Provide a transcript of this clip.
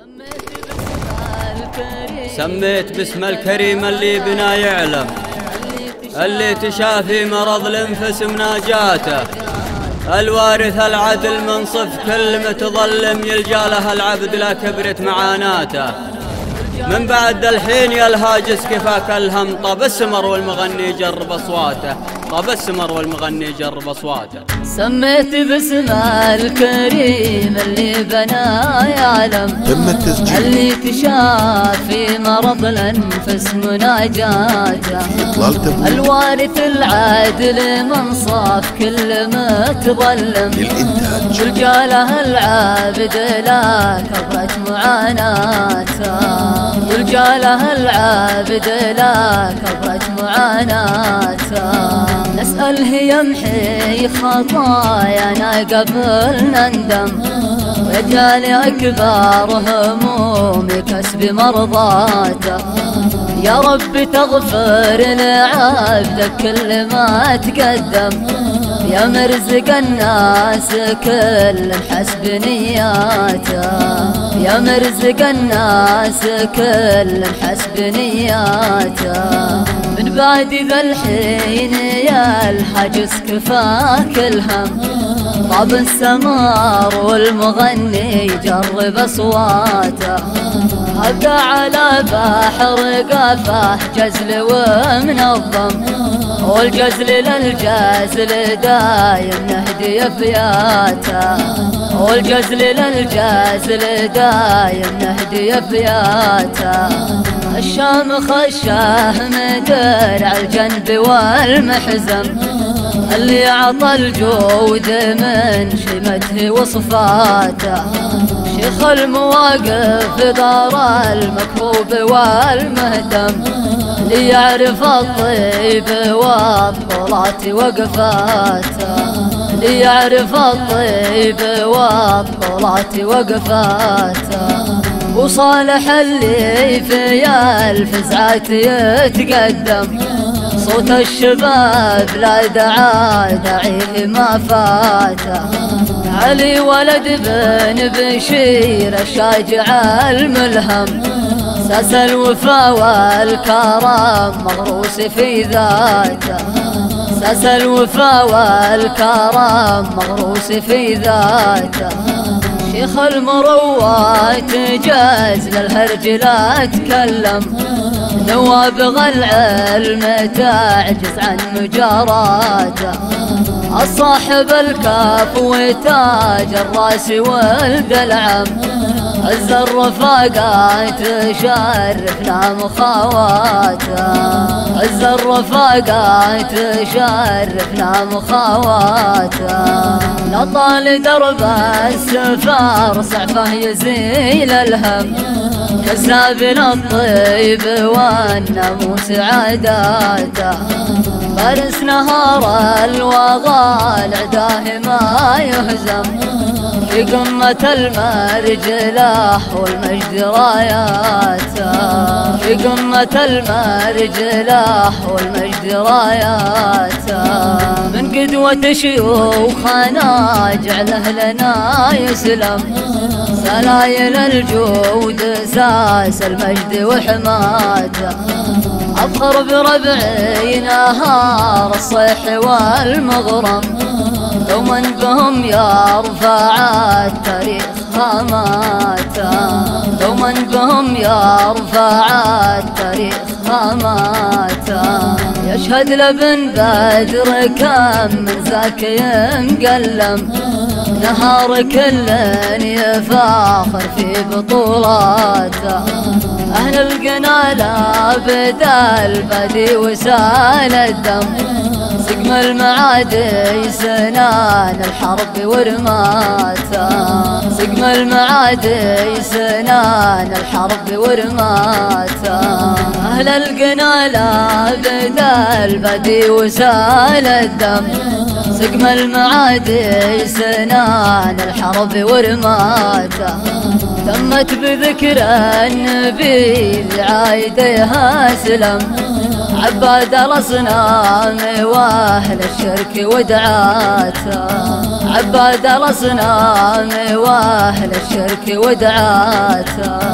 سميت باسم الكريم اللي بنا يعلم، اللي تشافي مرض الانفس مناجاته، الوارث العدل منصف كل متظلم، يلجى له العبد لا كبرت معاناته. من بعد الحين يا الهاجس كفاك الهم، طب السمر والمغني جرب اصواته، طب السمر والمغني جرب اصواته. سميت باسم الكريم اللي بنا يعلم، اللي تشافي مرض الانفس مناجاته، الوارث العادل منصاف كل متظلم، يلجى له العابد لا كبرت معاناته، يلجى له العابد لا كبرت معاناته. نسأله يمحي خطايانا قبل نندم، ويجعل أكبر هموم كسب مرضاته. يا رب تغفر لعبدك كل ما تقدم، يا مرزق الناس كل حسب نياته، يا مرزق الناس كل حسب نياته. من بعد ذا الحين يا الحجس كفاك الهم، طاب السمار والمغني جرب اصواته، هبقى على بحر قفاه جزل ومنظم، والجزل للجزل دايم نهدي فياته، والجزل للجزل دايم نهدي فياته. الشام خشاه مدر على الجنب والمحزم، اللي عطى الجود من شمته وصفاته، شيخ المواقف دار المكروب والمهتم، اللي يعرف الطيب والطلات وقفاته، اللي يعرف الطيب والطلات وقفاته. وصالح اللي في الفزعات يتقدم، صوت الشباب لا داعي ما فاته، علي ولد بن بشير الشاجع الملهم، ساس الوفا والكرم مغروس في ذاته، ساس الوفا والكرم مغروس في ذاته. شيخ المروات جاز للهرج لا تكلم، نوابغ العلم تعجز عن مجاراته، الصاحب الكاف وتاج الراس ولد العم، عز الرفاقات شرفنا مخاواته، عز الرفاقات شرفنا مخاواته. لطال درب السفار صعفه يزيل الهم، كسابنا الطيب والناموس عاداته، فارس نهار الوغى العداه ما يهزم، في قمة المرجله والمجد راياته، في قمة المرجله والمجد راياته. من قدوة شيوخنا جعل أهلنا يسلم، سلايل الجود ساس المجد وحماته، أفخر بربعي نهار الصيح والمغرم، دوما بهم يرفع التاريخ هاماته، دوما بهم يرفع التاريخ هاماته. يشهد لبن بدر كم من زاكي مقلم، نهار كل يفاخر في بطولاته، أهل القنالة بدا البدي وسال الدم، سقم المعادي سنان الحرب ورماته، سقم المعادي سنان الحرب ورماته. أهل القنالة بدا البدي وسال الدم، سقم المعادي سنان الحرب ورماته. تمت بذكر النبي عايدها سلم، عباد الأصنام وأهل الشرك ودعاته، عباد الأصنام وأهل الشرك ودعاته.